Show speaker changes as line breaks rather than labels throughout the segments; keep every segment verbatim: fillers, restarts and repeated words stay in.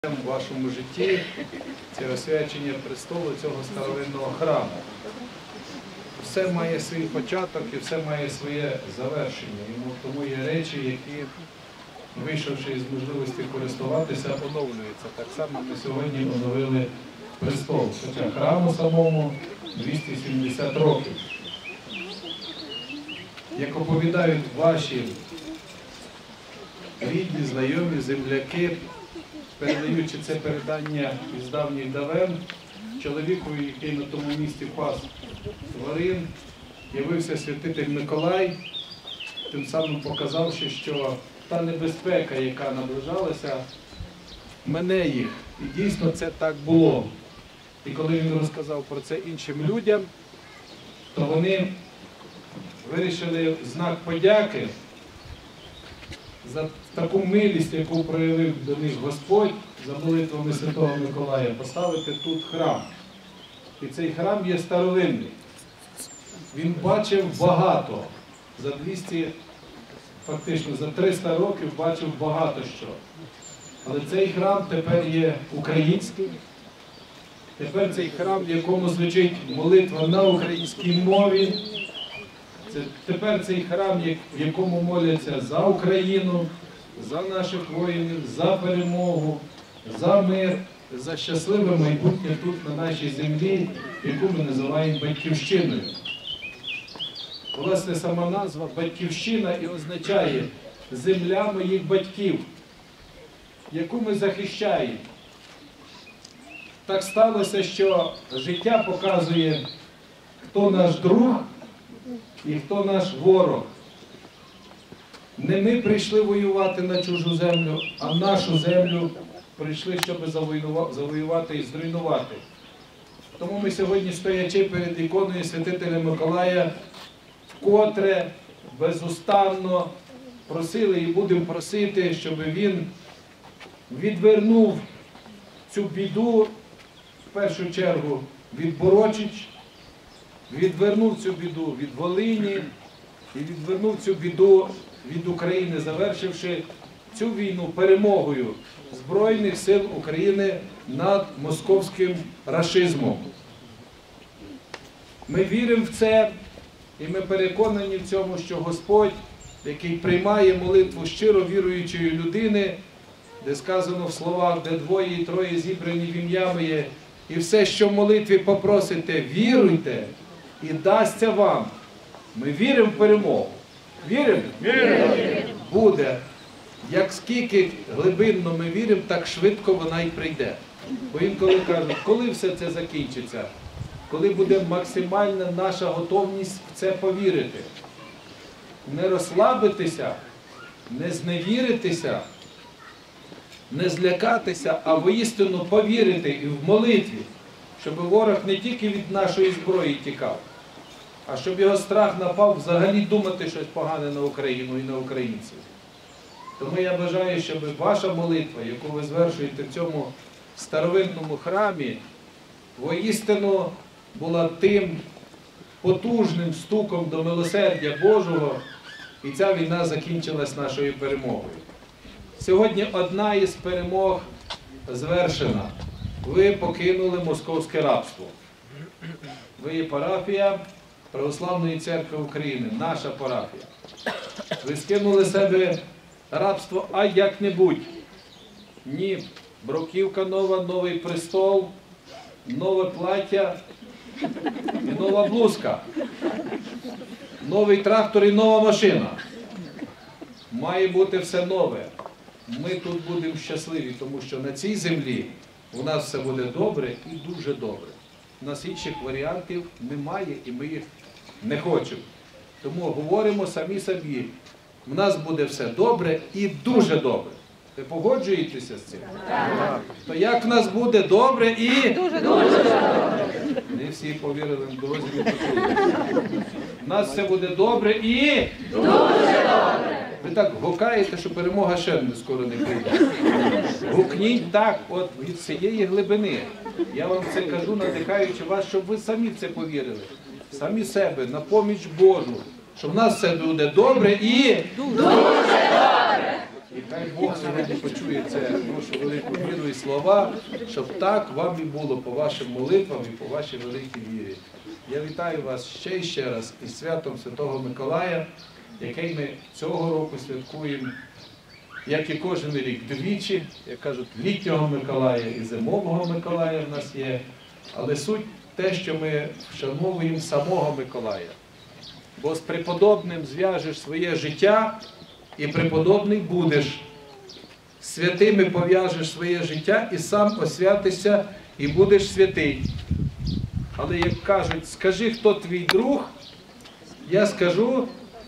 В вашому житті це освячення престолу цього старовинного храму. Все має свій початок і все має своє завершення. Тому є речі, які, вийшовши з можливості користуватися, оновлюються. Так само ми сьогодні оновили престол. Хоча храму самому двісті сімдесят років. Як оповідають ваші рідні, знайомі, земляки, передаючи це передання із давніх давен, чоловіку, який на тому місці пас тварин, явився святитель Миколай, тим самим показавши, що та небезпека, яка наближалася, мене їх. І дійсно це так було. І коли він розказав про це іншим людям, то вони вирішили в знак подяки за таку милість, яку проявив до них Господь, за молитвами Святого Миколая, поставити тут храм. І цей храм є старовинний. Він бачив багато. За двісті, фактично за триста років бачив багато що. Але цей храм тепер є український. Тепер цей храм, в якому звучить молитва на українській мові. Це тепер цей храм, в якому моляться за Україну, за наших воїнів, за перемогу, за мир, за щасливе майбутнє тут, на нашій землі, яку ми називаємо Батьківщиною. Власне, сама назва Батьківщина і означає земля моїх батьків, яку ми захищаємо. Так сталося, що життя показує, хто наш друг і хто наш ворог. Не ми прийшли воювати на чужу землю, а нашу землю прийшли, щоб завоювати і зруйнувати. Тому ми сьогодні, стоячи перед іконою святителя Миколая, вкотре, безустанно просили і будемо просити, щоб він відвернув цю біду, в першу чергу, від Борочич, відвернув цю біду від Волині і відвернув цю біду від України, завершивши цю війну перемогою Збройних сил України над московським рашизмом. Ми віримо в це і ми переконані в цьому, що Господь, який приймає молитву щиро віруючої людини, де сказано в словах, де двоє і троє зібрані в ім'я моє, і все, що в молитві попросите, віруйте, і дасться вам. Ми віримо в перемогу. Віримо? Віримо. Буде. Як скільки глибинно ми віримо, так швидко вона і прийде. Бо інколи кажуть, коли все це закінчиться? Коли буде максимальна наша готовність в це повірити. Не розслабитися, не зневіритися, не злякатися, а воістину повірити і в молитві, щоб ворог не тільки від нашої зброї тікав, а щоб його страх напав взагалі думати щось погане на Україну і на українців. Тому я бажаю, щоб ваша молитва, яку ви звершуєте в цьому старовинному храмі, воістину була тим потужним стуком до милосердя Божого, і ця війна закінчилась нашою перемогою. Сьогодні одна із перемог звершена. Ви покинули московське рабство. Ви є парафія Православної церкви України, наша парафія. Ви скинули себе рабство, а як-небудь. Ні, бруківка нова, новий престол, нове плаття і нова блузка. Новий трактор і нова машина. Має бути все нове. Ми тут будемо щасливі, тому що на цій землі у нас все буде добре і дуже добре. У нас інших варіантів немає і ми їх не хочемо. Тому говоримо самі собі, у нас буде все добре і дуже добре. Ви погоджуєтеся з цим? Так. То як в нас буде добре і... Дуже добре. Не всі повірили в дорозі. У нас все буде добре і... Дуже добре. Ви так гукаєте, що перемога ще не скоро не прийде. Гукніть так, от від всієї глибини. Я вам це кажу, надихаючи вас, щоб ви самі в це повірили. Самі себе, на поміч Божу. Що в нас все буде добре і... Дуже добре! І Хай Бог сьогодні почує це, нашу велику віру і слова, щоб так вам і було по вашим молитвам і по вашій великій вірі. Я вітаю вас ще і ще раз із святом Святого Миколая, який ми цього року святкуємо, як і кожен рік, двічі, як кажуть, літнього Миколая і зимового Миколая в нас є. Але суть те, що ми вшановуємо самого Миколая. Бо з преподобним зв'яжеш своє життя, і преподобний будеш. З святими пов'яжеш своє життя і сам освятишся, і будеш святий. Але як кажуть, скажи, хто твій друг, я скажу,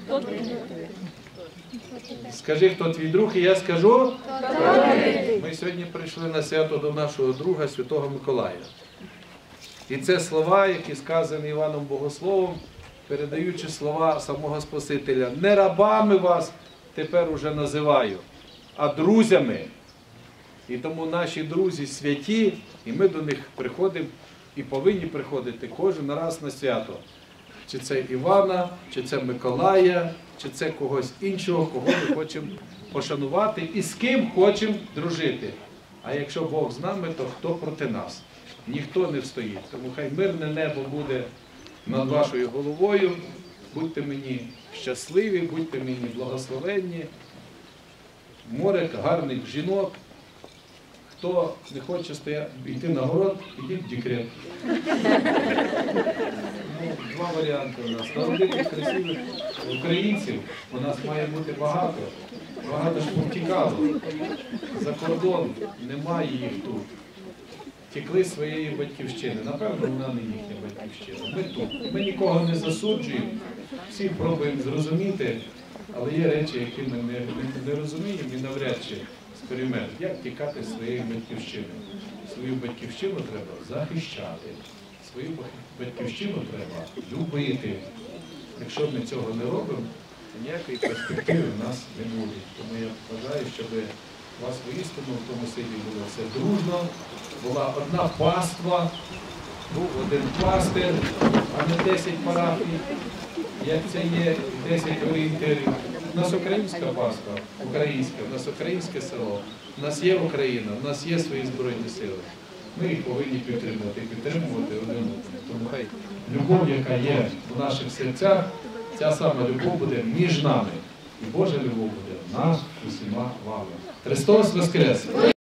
скажи, хто твій друг, і я скажу, ми сьогодні прийшли на свято до нашого друга, Святого Миколая. І це слова, які сказані Іваном Богословом, передаючи слова самого Спасителя. Не рабами вас тепер уже називаю, а друзями. І тому наші друзі святі, і ми до них приходимо і повинні приходити кожен раз на свято. Чи це Івана, чи це Миколая, чи це когось іншого, кого ми хочемо пошанувати і з ким хочемо дружити. А якщо Бог з нами, то хто проти нас? Ніхто не встоїть. Тому хай мирне небо буде над вашою головою. Будьте мені щасливі, будьте мені благословенні. Море гарних жінок. Хто не хоче стояти, йти на город, ідіть в декрет. Ну, два варіанти у нас. Народити красивих українців у нас має бути багато. Багато ж повтікало. За кордон немає їх тут. Тікли своєї батьківщини. Напевно, вона не їхня батьківщина. Ми тут. Ми нікого не засуджуємо, всі пробуємо зрозуміти, але є речі, які ми не, не, не розуміємо і навряд чи експеримент. Як тікати з своєї батьківщини? Свою батьківщину треба захищати. Свою батьківщину треба любити. Якщо ми цього не робимо, то ніякої перспективи в нас не буде. Тому я бажаю, щоб у вас воістину в тому селі було все дружно, була одна паства, був один пастир, а не десять парафій, як це є десять орієнтирів. У нас українська паства, українська, у нас українське село, у нас є Україна, у нас є свої Збройні сили. Ми їх повинні підтримувати, підтримувати один одного. Тому хай любов, яка є в наших серцях, ця сама любов буде між нами. І Божа любов буде в нас усіма вами. Христос Воскрес!